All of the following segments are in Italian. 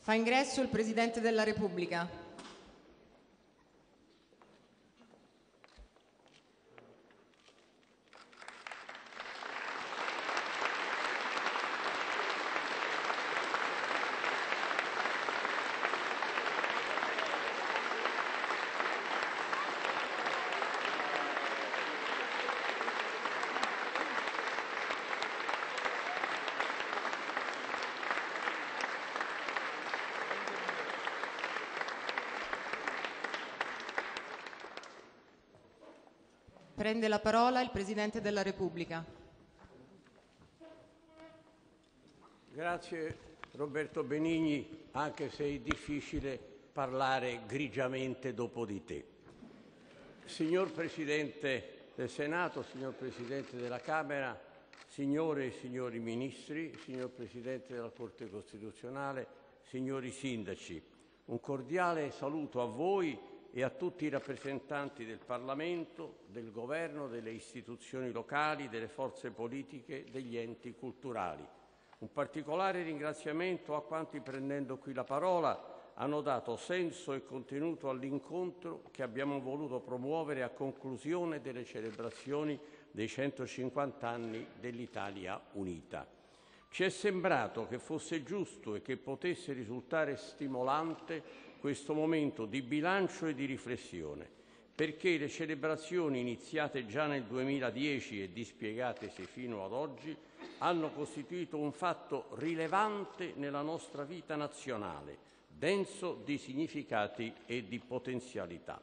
Fa ingresso il Presidente della Repubblica. Prende la parola il Presidente della Repubblica. Grazie Roberto Benigni, anche se è difficile parlare grigiamente dopo di te. Signor Presidente del Senato, signor Presidente della Camera, signore e signori Ministri, signor Presidente della Corte Costituzionale, signori Sindaci, un cordiale saluto a voi e a tutti i rappresentanti del Parlamento, del Governo, delle istituzioni locali, delle forze politiche, degli enti culturali. Un particolare ringraziamento a quanti, prendendo qui la parola, hanno dato senso e contenuto all'incontro che abbiamo voluto promuovere a conclusione delle celebrazioni dei 150 anni dell'Italia Unita. Ci è sembrato che fosse giusto e che potesse risultare stimolante questo momento di bilancio e di riflessione, perché le celebrazioni iniziate già nel 2010 e dispiegatesi fino ad oggi hanno costituito un fatto rilevante nella nostra vita nazionale, denso di significati e di potenzialità.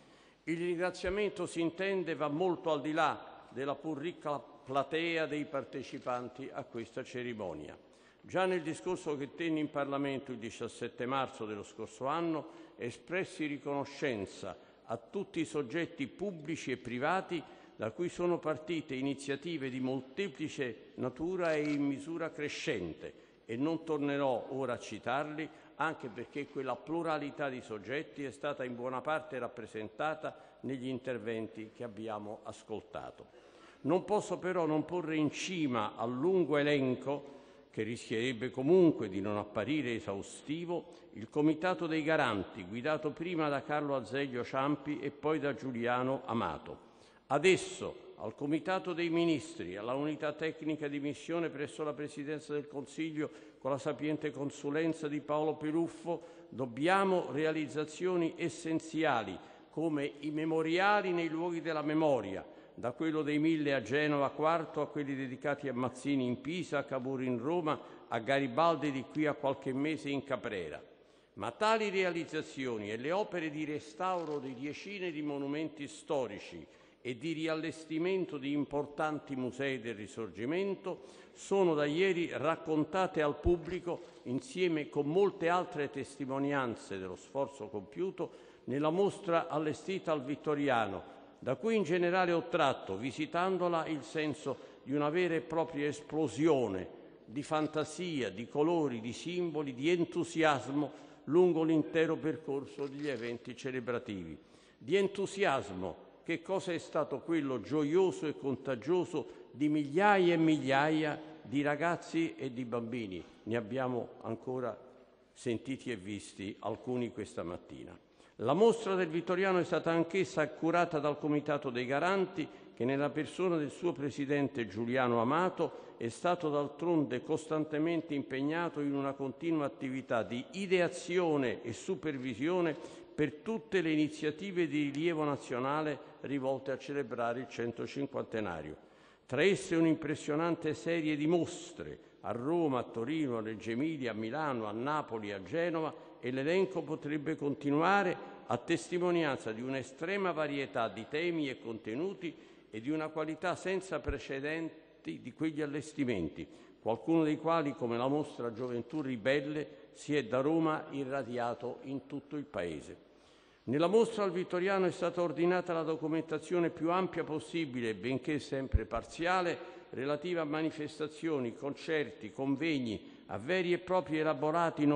Il ringraziamento, si intende, va molto al di là della pur ricca platea dei partecipanti a questa cerimonia. Già nel discorso che tenni in Parlamento il 17 marzo dello scorso anno espressi riconoscenza a tutti i soggetti pubblici e privati da cui sono partite iniziative di molteplice natura e in misura crescente, e non tornerò ora a citarli, anche perché quella pluralità di soggetti è stata in buona parte rappresentata negli interventi che abbiamo ascoltato. Non posso però non porre in cima al lungo elenco, che rischierebbe comunque di non apparire esaustivo, il Comitato dei Garanti, guidato prima da Carlo Azeglio Ciampi e poi da Giuliano Amato. Ad esso, al Comitato dei Ministri, alla Unità Tecnica di Missione presso la Presidenza del Consiglio con la sapiente consulenza di Paolo Peruffo, dobbiamo realizzazioni essenziali come i memoriali nei luoghi della memoria, da quello dei 1000 a Genova IV a quelli dedicati a Mazzini in Pisa, a Cavour in Roma, a Garibaldi di qui a qualche mese in Caprera. Ma tali realizzazioni e le opere di restauro di decine di monumenti storici e di riallestimento di importanti musei del Risorgimento sono da ieri raccontate al pubblico insieme con molte altre testimonianze dello sforzo compiuto nella mostra allestita al Vittoriano, da cui in generale ho tratto, visitandola, il senso di una vera e propria esplosione di fantasia, di colori, di simboli, di entusiasmo lungo l'intero percorso degli eventi celebrativi. Di entusiasmo, che cosa è stato quello gioioso e contagioso di migliaia e migliaia di ragazzi e di bambini. Ne abbiamo ancora sentiti e visti alcuni questa mattina. La mostra del Vittoriano è stata anch'essa curata dal Comitato dei Garanti, che nella persona del suo presidente Giuliano Amato è stato d'altronde costantemente impegnato in una continua attività di ideazione e supervisione per tutte le iniziative di rilievo nazionale rivolte a celebrare il 150°. Tra esse un'impressionante serie di mostre a Roma, a Torino, a Reggio Emilia, a Milano, a Napoli, a Genova, e l'elenco potrebbe continuare, a testimonianza di un'estrema varietà di temi e contenuti e di una qualità senza precedenti di quegli allestimenti, qualcuno dei quali, come la mostra Gioventù Ribelle, si è da Roma irradiato in tutto il Paese. Nella mostra al Vittoriano è stata ordinata la documentazione più ampia possibile, benché sempre parziale, relativa a manifestazioni, concerti, convegni, a veri e propri elaborati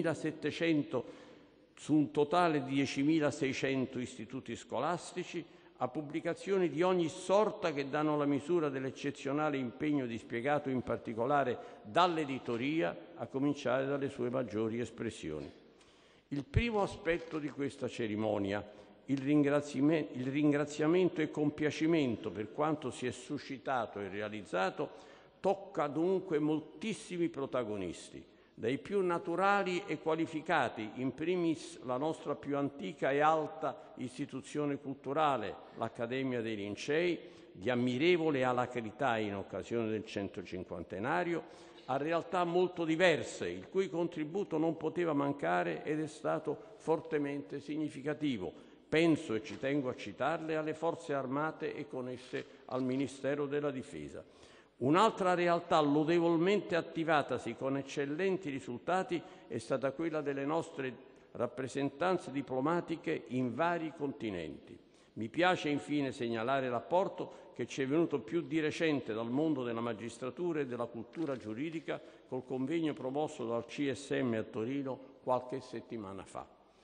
9.700 su un totale di 10.600 istituti scolastici, a pubblicazioni di ogni sorta che danno la misura dell'eccezionale impegno dispiegato in particolare dall'editoria, a cominciare dalle sue maggiori espressioni. Il primo aspetto di questa cerimonia, il ringraziamento e compiacimento per quanto si è suscitato e realizzato, tocca dunque moltissimi protagonisti, dai più naturali e qualificati, in primis la nostra più antica e alta istituzione culturale, l'Accademia dei Lincei, di ammirevole alacrità in occasione del 150enario, a realtà molto diverse, il cui contributo non poteva mancare ed è stato fortemente significativo. Penso, e ci tengo a citarle, alle Forze Armate e con esse al Ministero della Difesa. Un'altra realtà lodevolmente attivatasi con eccellenti risultati è stata quella delle nostre rappresentanze diplomatiche in vari continenti. Mi piace infine segnalare l'apporto che ci è venuto più di recente dal mondo della magistratura e della cultura giuridica col convegno promosso dal CSM a Torino qualche settimana fa.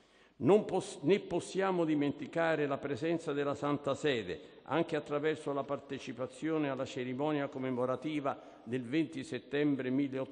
Ne possiamo dimenticare la presenza della Santa Sede, anche attraverso la partecipazione alla cerimonia commemorativa del 20 settembre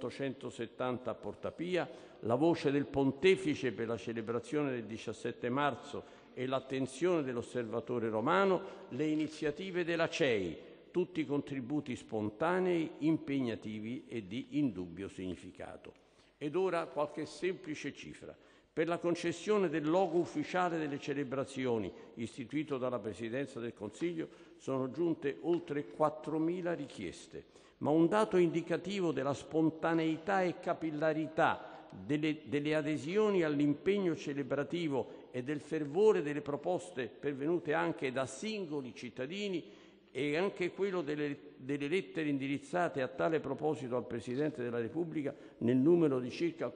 1870 a Porta Pia, la voce del Pontefice per la celebrazione del 17 marzo e l'attenzione dell'Osservatore Romano, le iniziative della CEI, tutti contributi spontanei, impegnativi e di indubbio significato. Ed ora qualche semplice cifra. Per la concessione del logo ufficiale delle celebrazioni, istituito dalla Presidenza del Consiglio, sono giunte oltre 4.000 richieste, ma un dato indicativo della spontaneità e capillarità delle adesioni all'impegno celebrativo e del fervore delle proposte pervenute anche da singoli cittadini e anche quello delle lettere indirizzate a tale proposito al Presidente della Repubblica nel numero di circa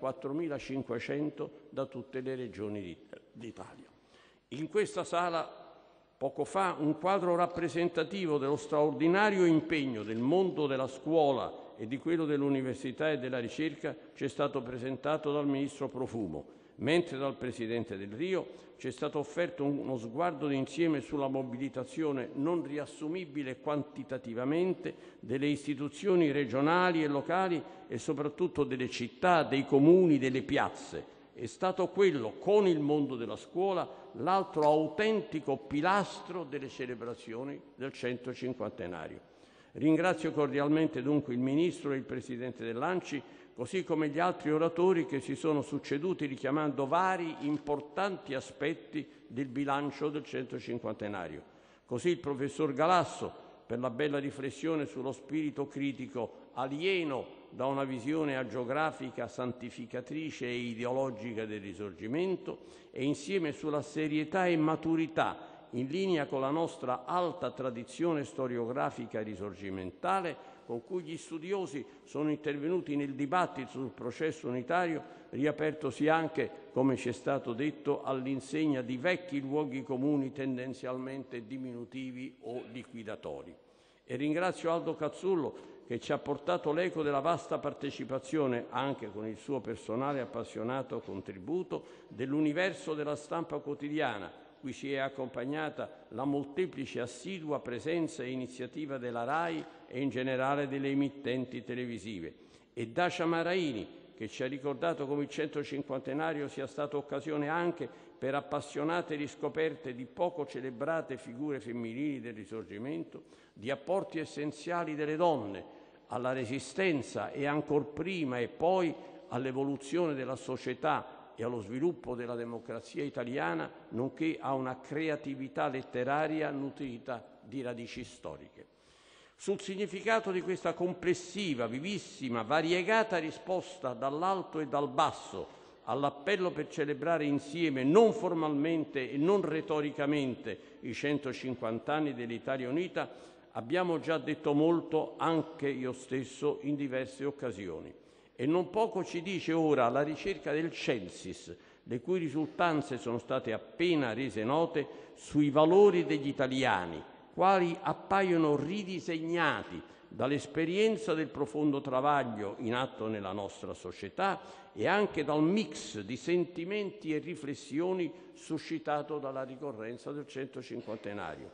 4.500 da tutte le regioni d'Italia. In questa sala, poco fa, un quadro rappresentativo dello straordinario impegno del mondo della scuola e di quello dell'università e della ricerca ci è stato presentato dal Ministro Profumo, mentre dal Presidente del Rio ci è stato offerto uno sguardo d'insieme sulla mobilitazione non riassumibile quantitativamente delle istituzioni regionali e locali e soprattutto delle città, dei comuni, delle piazze. È stato quello, con il mondo della scuola, l'altro autentico pilastro delle celebrazioni del 150enario. Ringrazio cordialmente dunque il Ministro e il Presidente dell'ANCI, così come gli altri oratori che si sono succeduti richiamando vari importanti aspetti del bilancio del 150enario. Così il professor Galasso per la bella riflessione sullo spirito critico alieno da una visione agiografica, santificatrice e ideologica del Risorgimento e insieme sulla serietà e maturità in linea con la nostra alta tradizione storiografica risorgimentale con cui gli studiosi sono intervenuti nel dibattito sul processo unitario, riapertosi anche, come ci è stato detto, all'insegna di vecchi luoghi comuni tendenzialmente diminutivi o liquidatori. E ringrazio Aldo Cazzullo che ci ha portato l'eco della vasta partecipazione, anche con il suo personale appassionato contributo, dell'universo della stampa quotidiana, cui si è accompagnata la molteplice assidua presenza e iniziativa della RAI e in generale delle emittenti televisive, e Dacia Maraini, che ci ha ricordato come il 150enario sia stato occasione anche per appassionate riscoperte di poco celebrate figure femminili del Risorgimento, di apporti essenziali delle donne alla resistenza e ancor prima e poi all'evoluzione della società e allo sviluppo della democrazia italiana, nonché a una creatività letteraria nutrita di radici storiche. Sul significato di questa complessiva, vivissima, variegata risposta dall'alto e dal basso all'appello per celebrare insieme, non formalmente e non retoricamente, i 150 anni dell'Italia Unita, abbiamo già detto molto anche io stesso in diverse occasioni. E non poco ci dice ora la ricerca del Censis, le cui risultanze sono state appena rese note, sui valori degli italiani, quali appaiono ridisegnati dall'esperienza del profondo travaglio in atto nella nostra società e anche dal mix di sentimenti e riflessioni suscitato dalla ricorrenza del 150enario.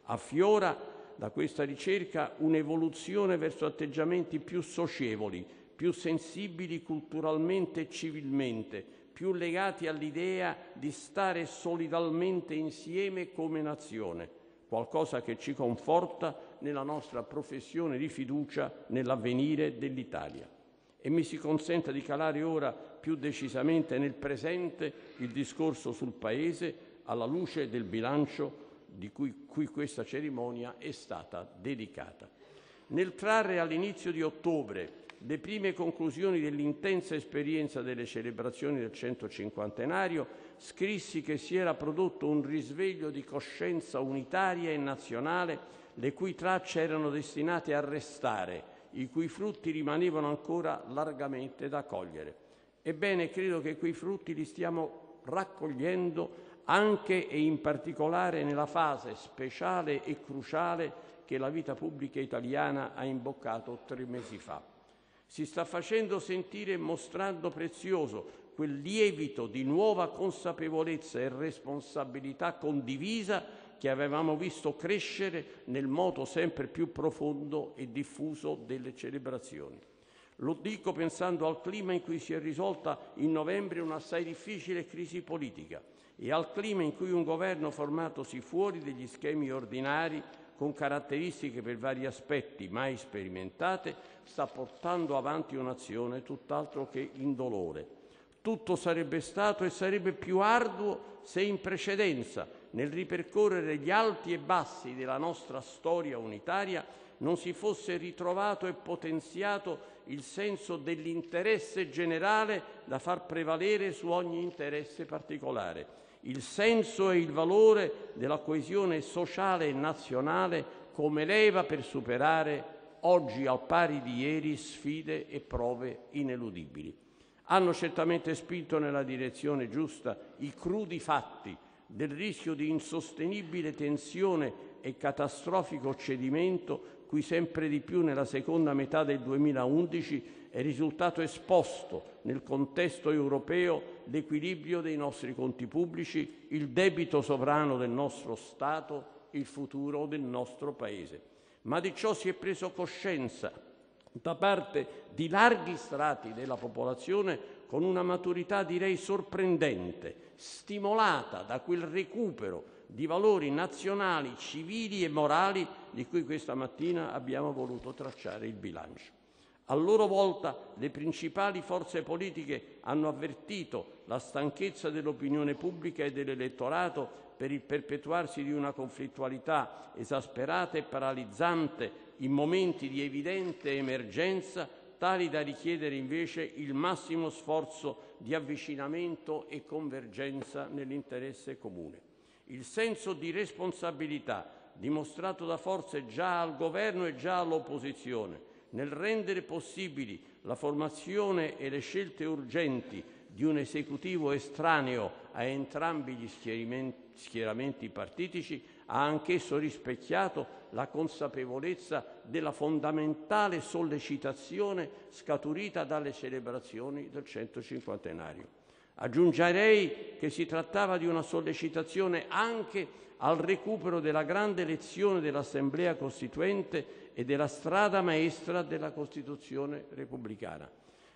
Affiora da questa ricerca un'evoluzione verso atteggiamenti più socievoli, più sensibili culturalmente e civilmente, più legati all'idea di stare solidalmente insieme come nazione, qualcosa che ci conforta nella nostra professione di fiducia nell'avvenire dell'Italia. E mi si consenta di calare ora più decisamente nel presente il discorso sul Paese alla luce del bilancio di cui questa cerimonia è stata dedicata. Nel trarre all'inizio di ottobre le prime conclusioni dell'intensa esperienza delle celebrazioni del 150enario, scrissi che si era prodotto un risveglio di coscienza unitaria e nazionale, le cui tracce erano destinate a restare, i cui frutti rimanevano ancora largamente da cogliere. Ebbene, credo che quei frutti li stiamo raccogliendo anche e in particolare nella fase speciale e cruciale che la vita pubblica italiana ha imboccato 3 mesi fa. Si sta facendo sentire e mostrando prezioso quel lievito di nuova consapevolezza e responsabilità condivisa che avevamo visto crescere nel moto sempre più profondo e diffuso delle celebrazioni. Lo dico pensando al clima in cui si è risolta in novembre un'assai difficile crisi politica e al clima in cui un governo formatosi fuori degli schemi ordinari, con caratteristiche per vari aspetti mai sperimentate, sta portando avanti un'azione tutt'altro che indolore. Tutto sarebbe stato e sarebbe più arduo se in precedenza, nel ripercorrere gli alti e bassi della nostra storia unitaria, non si fosse ritrovato e potenziato il senso dell'interesse generale da far prevalere su ogni interesse particolare, il senso e il valore della coesione sociale e nazionale come leva per superare, oggi al pari di ieri, sfide e prove ineludibili. Hanno certamente spinto nella direzione giusta i crudi fatti del rischio di insostenibile tensione e catastrofico cedimento cui sempre di più nella seconda metà del 2011 è risultato esposto nel contesto europeo l'equilibrio dei nostri conti pubblici, il debito sovrano del nostro Stato, il futuro del nostro Paese. Ma di ciò si è preso coscienza da parte di larghi strati della popolazione con una maturità direi sorprendente, stimolata da quel recupero di valori nazionali, civili e morali di cui questa mattina abbiamo voluto tracciare il bilancio. A loro volta le principali forze politiche hanno avvertito la stanchezza dell'opinione pubblica e dell'elettorato per il perpetuarsi di una conflittualità esasperata e paralizzante in momenti di evidente emergenza, tali da richiedere invece il massimo sforzo di avvicinamento e convergenza nell'interesse comune. Il senso di responsabilità dimostrato da forze già al governo e già all'opposizione nel rendere possibili la formazione e le scelte urgenti di un esecutivo estraneo a entrambi gli schieramenti partitici ha anch'esso rispecchiato la consapevolezza della fondamentale sollecitazione scaturita dalle celebrazioni del 150enario. Aggiungerei che si trattava di una sollecitazione anche al recupero della grande lezione dell'Assemblea Costituente e della strada maestra della Costituzione repubblicana.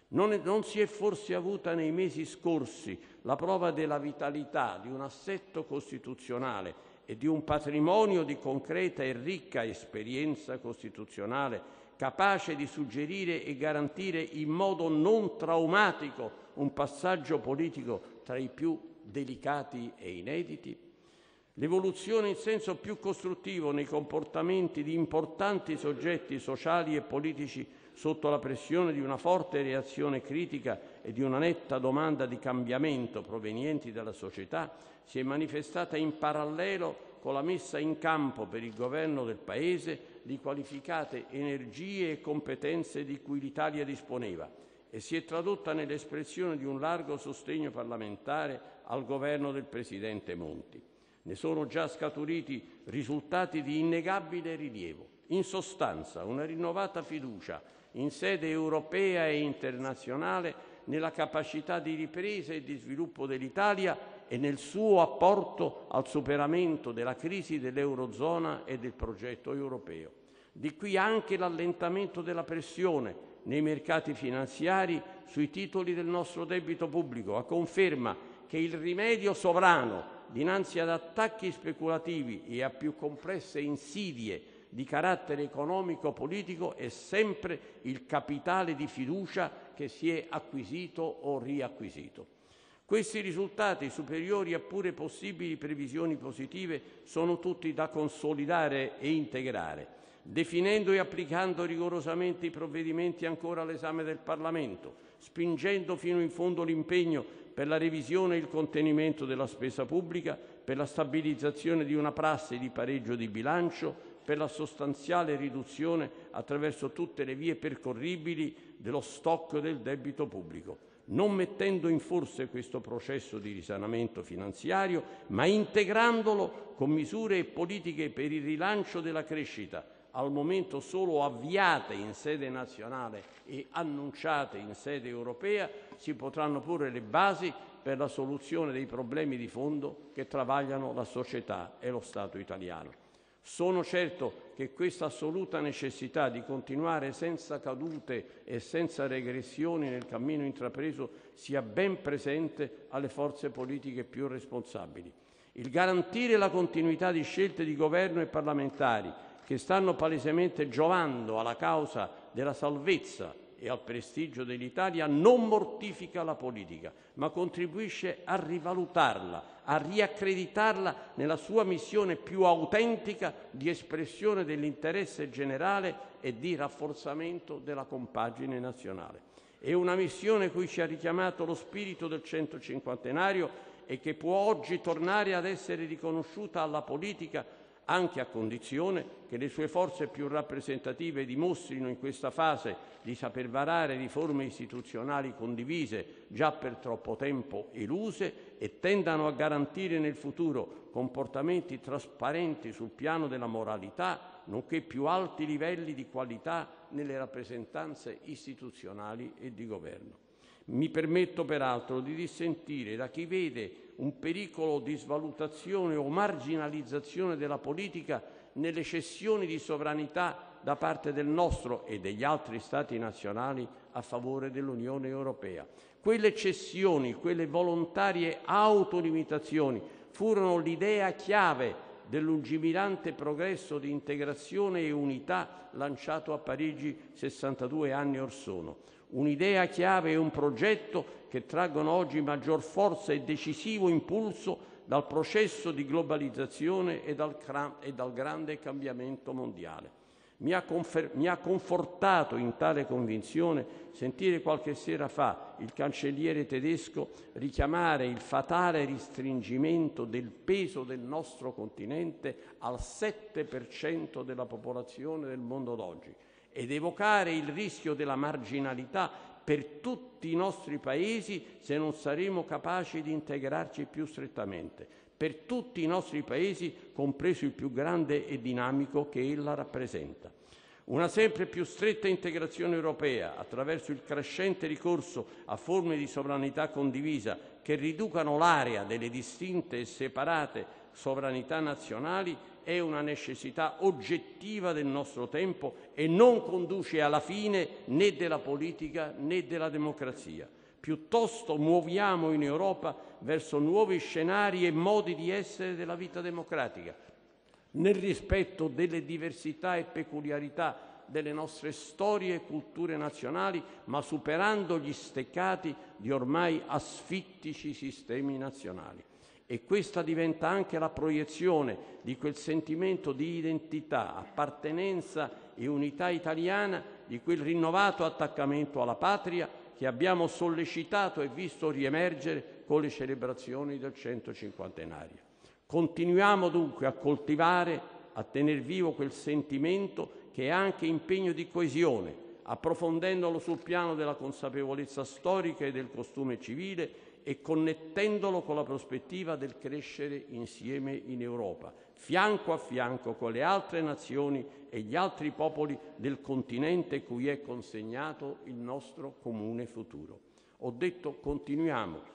Non si è forse avuta nei mesi scorsi la prova della vitalità di un assetto costituzionale e di un patrimonio di concreta e ricca esperienza costituzionale capace di suggerire e garantire in modo non traumatico un passaggio politico tra i più delicati e inediti? L'evoluzione in senso più costruttivo nei comportamenti di importanti soggetti sociali e politici sotto la pressione di una forte reazione critica e di una netta domanda di cambiamento provenienti dalla società si è manifestata in parallelo con la messa in campo per il governo del Paese di qualificate energie e competenze di cui l'Italia disponeva e si è tradotta nell'espressione di un largo sostegno parlamentare al governo del Presidente Monti. Ne sono già scaturiti risultati di innegabile rilievo. In sostanza, una rinnovata fiducia in sede europea e internazionale nella capacità di ripresa e di sviluppo dell'Italia e nel suo apporto al superamento della crisi dell'Eurozona e del progetto europeo. Di qui anche l'allentamento della pressione nei mercati finanziari sui titoli del nostro debito pubblico, a conferma che il rimedio sovrano dinanzi ad attacchi speculativi e a più complesse insidie di carattere economico-politico è sempre il capitale di fiducia che si è acquisito o riacquisito. Questi risultati, superiori a pure possibili previsioni positive, sono tutti da consolidare e integrare, definendo e applicando rigorosamente i provvedimenti ancora all'esame del Parlamento, spingendo fino in fondo l'impegno per la revisione e il contenimento della spesa pubblica, per la stabilizzazione di una prassi di pareggio di bilancio, per la sostanziale riduzione attraverso tutte le vie percorribili dello stock del debito pubblico, non mettendo in forse questo processo di risanamento finanziario, ma integrandolo con misure e politiche per il rilancio della crescita, al momento solo avviate in sede nazionale e annunciate in sede europea. Si potranno porre le basi per la soluzione dei problemi di fondo che travagliano la società e lo Stato italiano. Sono certo che questa assoluta necessità di continuare senza cadute e senza regressioni nel cammino intrapreso sia ben presente alle forze politiche più responsabili. Il garantire la continuità di scelte di governo e parlamentari che stanno palesemente giovando alla causa della salvezza e al prestigio dell'Italia non mortifica la politica, ma contribuisce a rivalutarla, a riaccreditarla nella sua missione più autentica di espressione dell'interesse generale e di rafforzamento della compagine nazionale. È una missione cui ci ha richiamato lo spirito del 150° e che può oggi tornare ad essere riconosciuta alla politica anche a condizione che le sue forze più rappresentative dimostrino in questa fase di saper varare riforme istituzionali condivise, già per troppo tempo eluse, e tendano a garantire nel futuro comportamenti trasparenti sul piano della moralità, nonché più alti livelli di qualità nelle rappresentanze istituzionali e di governo. Mi permetto peraltro di dissentire da chi vede un pericolo di svalutazione o marginalizzazione della politica nelle cessioni di sovranità da parte del nostro e degli altri Stati nazionali a favore dell'Unione Europea. Quelle cessioni, quelle volontarie autolimitazioni furono l'idea chiave del lungimirante progresso di integrazione e unità lanciato a Parigi 62 anni or sono. Un'idea chiave e un progetto che traggono oggi maggior forza e decisivo impulso dal processo di globalizzazione e dal grande cambiamento mondiale. Mi ha confortato in tale convinzione sentire qualche sera fa il cancelliere tedesco richiamare il fatale restringimento del peso del nostro continente al 7% della popolazione del mondo d'oggi ed evocare il rischio della marginalità per tutti i nostri paesi se non saremo capaci di integrarci più strettamente, per tutti i nostri paesi, compreso il più grande e dinamico che ella rappresenta. Una sempre più stretta integrazione europea, attraverso il crescente ricorso a forme di sovranità condivisa che riducano l'area delle distinte e separate sovranità nazionali, è una necessità oggettiva del nostro tempo e non conduce alla fine né della politica né della democrazia. Piuttosto muoviamo in Europa verso nuovi scenari e modi di essere della vita democratica, nel rispetto delle diversità e peculiarità delle nostre storie e culture nazionali, ma superando gli steccati di ormai asfittici sistemi nazionali. E questa diventa anche la proiezione di quel sentimento di identità, appartenenza e unità italiana, di quel rinnovato attaccamento alla patria che abbiamo sollecitato e visto riemergere con le celebrazioni del 150°. Continuiamo dunque a coltivare, a tener vivo quel sentimento che è anche impegno di coesione, approfondendolo sul piano della consapevolezza storica e del costume civile e connettendolo con la prospettiva del crescere insieme in Europa, fianco a fianco con le altre nazioni e gli altri popoli del continente cui è consegnato il nostro comune futuro. Ho detto continuiamo,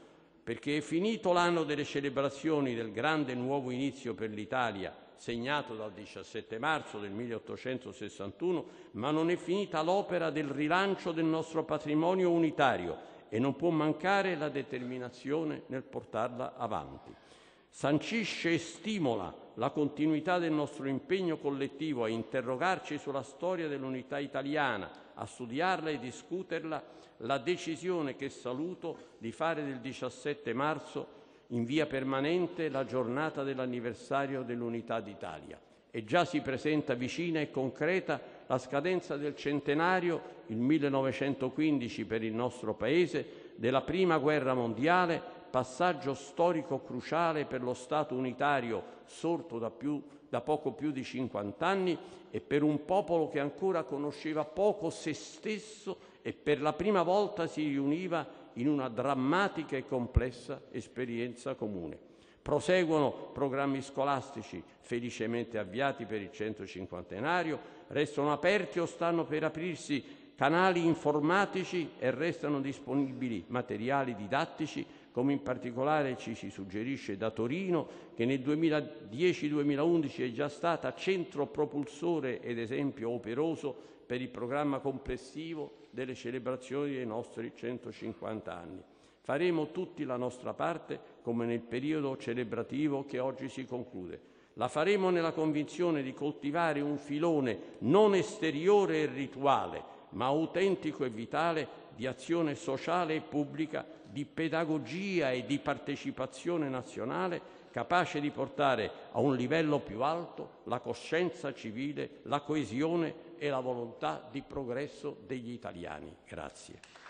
perché è finito l'anno delle celebrazioni del grande nuovo inizio per l'Italia, segnato dal 17 marzo del 1861, ma non è finita l'opera del rilancio del nostro patrimonio unitario e non può mancare la determinazione nel portarla avanti. Sancisce e stimola la continuità del nostro impegno collettivo a interrogarci sulla storia dell'unità italiana, a studiarla e discuterla, la decisione che saluto di fare del 17 marzo in via permanente la giornata dell'anniversario dell'Unità d'Italia. E già si presenta vicina e concreta la scadenza del centenario, il 1915 per il nostro Paese, della Prima Guerra Mondiale, passaggio storico cruciale per lo Stato unitario sorto da poco più di 50 anni e per un popolo che ancora conosceva poco se stesso e per la prima volta si riuniva in una drammatica e complessa esperienza comune. Proseguono programmi scolastici felicemente avviati per il 150enario, restano aperti o stanno per aprirsi canali informatici e restano disponibili materiali didattici, come in particolare ci si suggerisce da Torino, che nel 2010-2011 è già stata centro propulsore ed esempio operoso per il programma complessivo delle celebrazioni dei nostri 150 anni. Faremo tutti la nostra parte, come nel periodo celebrativo che oggi si conclude. La faremo nella convinzione di coltivare un filone non esteriore e rituale, ma autentico e vitale di azione sociale e pubblica, di pedagogia e di partecipazione nazionale, capace di portare a un livello più alto la coscienza civile, la coesione e la volontà di progresso degli italiani. Grazie.